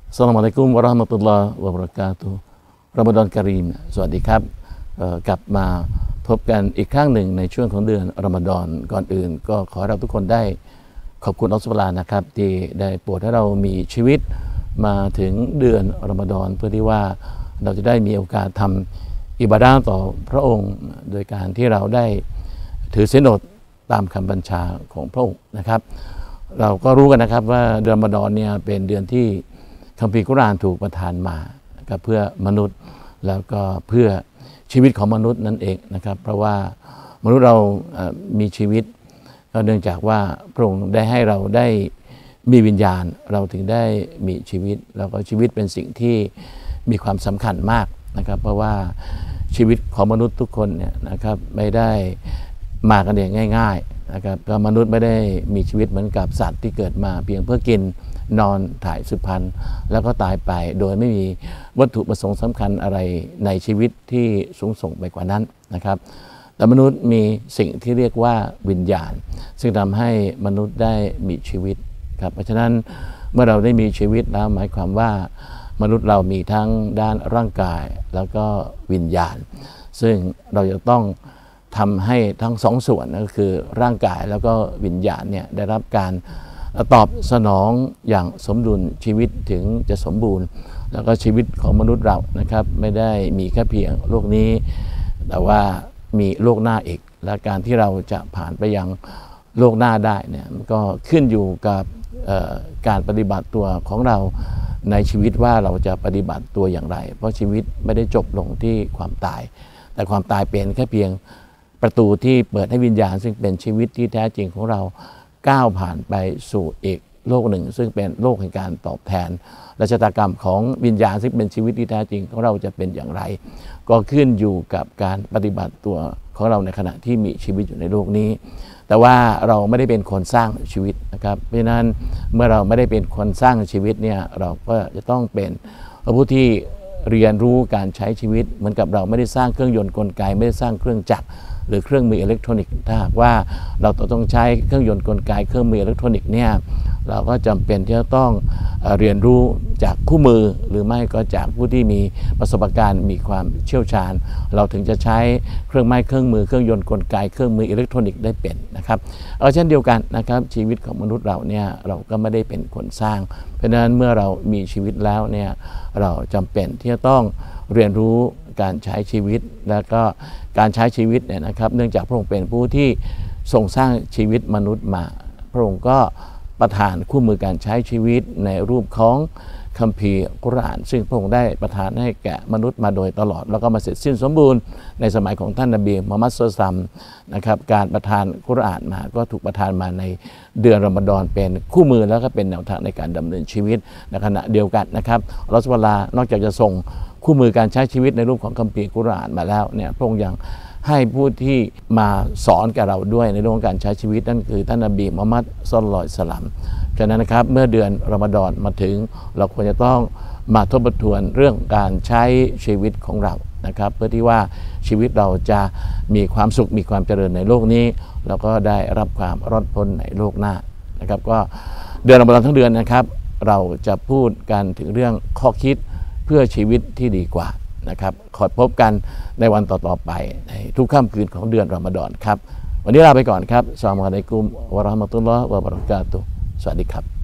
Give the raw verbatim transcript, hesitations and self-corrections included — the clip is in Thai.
อัสสลามุอะลัยกุมวะเราะห์มะตุลลอฮ์วะบะเราะกาตุฮ์รอมฎอนกะรีมสวัสดีครับกลับมาพบกันอีกครั้งหนึ่งในช่วงของเดือนรอมฎอนก่อนอื่นก็ขอให้เราทุกคนได้ขอบคุณอัลลอฮฺซุบฮานะฮูวะตะอาลานะครับที่ได้โปรดให้เรามีชีวิตมาถึงเดือนรอมฎอนเพื่อที่ว่าเราจะได้มีโอกาสทำอิบาดะห์ต่อพระองค์โดยการที่เราได้ถือศีลอดตามคำบัญชาของพระองค์นะครับเราก็รู้กันนะครับว่าเดือนรอมฎอนเนี่ยเป็นเดือนที่คัมภีร์กุรอานถูกประทานมาเพื่อมนุษย์แล้วก็เพื่อชีวิตของมนุษย์นั่นเองนะครับเพราะว่ามนุษย์เรามีชีวิตก็เนื่องจากว่าพระองค์ได้ให้เราได้มีวิญญาณเราถึงได้มีชีวิตแล้วก็ชีวิตเป็นสิ่งที่มีความสำคัญมากนะครับเพราะว่าชีวิตของมนุษย์ทุกคนเนี่ยนะครับไม่ได้มากันเองง่ายๆนะครับก็มนุษย์ไม่ได้มีชีวิตเหมือนกับสัตว์ที่เกิดมาเพียงเพื่อกินนอนถ่ายสืบพันธุ์แล้วก็ตายไปโดยไม่มีวัตถุประสงค์สำคัญอะไรในชีวิตที่สูงส่งไปกว่านั้นนะครับแต่มนุษย์มีสิ่งที่เรียกว่าวิญญาณซึ่งทำให้มนุษย์ได้มีชีวิตครับเพราะฉะนั้นเมื่อเราได้มีชีวิตแล้วหมายความว่ามนุษย์เรามีทั้งด้านร่างกายแล้วก็วิญญาณซึ่งเราจะต้องทำให้ทั้งสองส่วนก็คือร่างกายแล้วก็วิญญาณเนี่ยได้รับการตอบสนองอย่างสมดุลชีวิตถึงจะสมบูรณ์แล้วก็ชีวิตของมนุษย์เรานะครับไม่ได้มีแค่เพียงโลกนี้แต่ว่ามีโลกหน้าอีกและการที่เราจะผ่านไปยังโลกหน้าได้เนี่ยมันก็ขึ้นอยู่กับการปฏิบัติตัวของเราในชีวิตว่าเราจะปฏิบัติตัวอย่างไรเพราะชีวิตไม่ได้จบลงที่ความตายแต่ความตายเป็นแค่เพียงประตูที่เปิดให้วิญญาณซึ่งเป็นชีวิตที่แท้จริงของเราก้าวผ่านไปสู่อีกโลกหนึ่งซึ่งเป็นโลกแห่งการตอบแทนและชะตากรรมของวิญญาณซึ่งเป็นชีวิตที่แท้จริงของเราจะเป็นอย่างไรก็ขึ้นอยู่กับการปฏิบัติตัวของเราในขณะที่มีชีวิตอยู่ในโลกนี้แต่ว่าเราไม่ได้เป็นคนสร้างชีวิตนะครับเพราะฉะนั้นเมื่อเราไม่ได้เป็นคนสร้างชีวิตเนี่ยเราก็จะต้องเป็นผู้ที่เรียนรู้การใช้ชีวิตเหมือนกับเราไม่ได้สร้างเครื่องยนต์กลไกไม่ได้สร้างเครื่องจักรหรือเครื่องมืออิเล็กทรอนิกส์ถ้าหากว่าเราต้องใช้เครื่องยนต์กลไกเครื่องมืออิเล็กทรอนิกส์เนี่ยเราก็จำเป็นที่จะต้องเรียนรู้จากคู่มือหรือไม่ก็จากผู้ที่มีประสบการณ์มีความเชี่ยวชาญเราถึงจะใช้เครื่องไม้เครื่องมือเครื่องยนต์กลไกเครื่องมืออิเล็กทรอนิกส์ได้เป็นนะครับเอาเช่นเดียวกันนะครับชีวิตของมนุษย์เราเนี่ยเราก็ไม่ได้เป็นคนสร้างเพราะฉะนั้นเมื่อเรามีชีวิตแล้วเนี่ยเราจำเป็นที่จะต้องเรียนรู้การใช้ชีวิตแล้วก็การใช้ชีวิตเนี่ยนะครับเนื่องจากพระองค์เป็นผู้ที่ทรงสร้างชีวิตมนุษย์มาพระองค์ก็ประทานคู่มือการใช้ชีวิตในรูปของคัมภีร์กุรอานซึ่งพระองค์ได้ประทานให้แก่มนุษย์มาโดยตลอดแล้วก็มาเสร็จสิ้นสมบูรณ์ในสมัยของท่านนบีมุฮัมมัดศ็อลลัลลอฮุอะลัยฮิวะซัลลัมนะครับการประทานกุรอานมาก็ถูกประทานมาในเดือนรอมฎอนเป็นคู่มือแล้วก็เป็นแนวทางในการดำเนินชีวิตในขณะเดียวกันนะครับอัลเลาะห์ซุบฮานะฮูวะตะอาลานอกจากจะส่งคู่มือการใช้ชีวิตในรูปของคัมภีร์กุรอานมาแล้วเนี่ยพระองค์ยังให้ผู้ที่มาสอนกับเราด้วยในเรื่องของการใช้ชีวิตนั่นคือท่านนบีมุฮัมมัดศ็อลลัลลอฮุอะลัยฮิวะซัลลัมฉะนั้นนะครับเมื่อเดือนรอมฎอนมาถึงเราควรจะต้องมาทบทวนเรื่องการใช้ชีวิตของเรานะครับเพื่อที่ว่าชีวิตเราจะมีความสุขมีความเจริญในโลกนี้แล้วก็ได้รับความรอดพ้นในโลกหน้านะครับก็เดือนรอมฎอนทั้งเดือนนะครับเราจะพูดกันถึงเรื่องข้อคิดเพื่อชีวิตที่ดีกว่านะครับขอพบกันในวันต่อๆไปในทุกค่ำคืนของเดือนรอมฎอนครับวันนี้ลาไปก่อนครับอัสสลามุอะลัยกุมวะเราะห์มะตุลลอฮ์วะบะเราะกาตุฮ์สวัสดีครับ